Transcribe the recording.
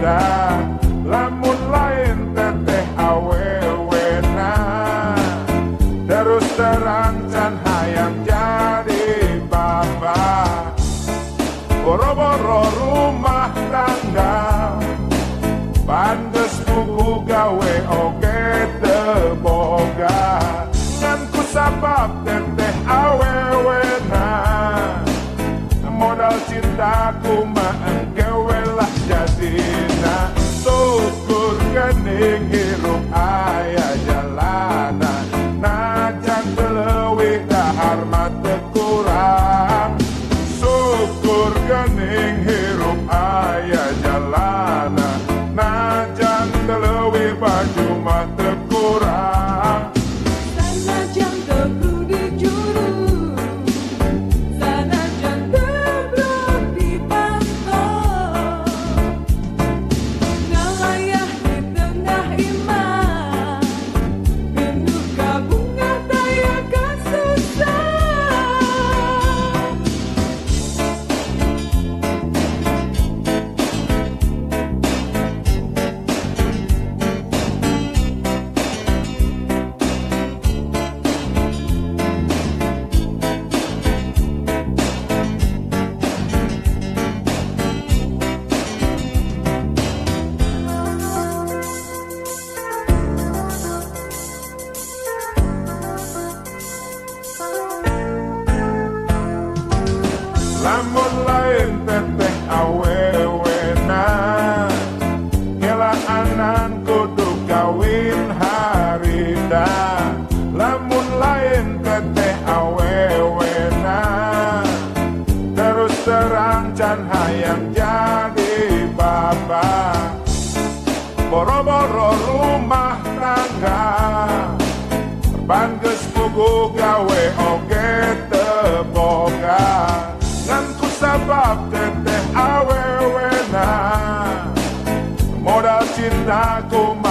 Harida, lamun lain teteh awewena, terus terang can hayang jadi bapak. Boro-boro rumah tangga, pantes buku gawe oge teboga. Ngan ku sabab teteh awewena, modal cintaku mah engkewe lah jadina. Syukur gening hirup aya jalanan, najan teu leuwih dahar mah teu kurang. Syukur gening hirup aya jalanan, najan teu leuwih baju mah teu kurang. Sanajan teu kudu juru, sanajan tebrok dipantau, ngalayah di tengah iman, penuh kabunga daya kasusah. Lamun lain teteh awewena, kelaanan kudu kawin harida. Lamun lain teteh awewena, terus terang can hayang jadi bapak. Boro-boro rumah tangga, pan geus puguh gawe oge teboga. Ngan ku sabab teteh awewena, modal cintaku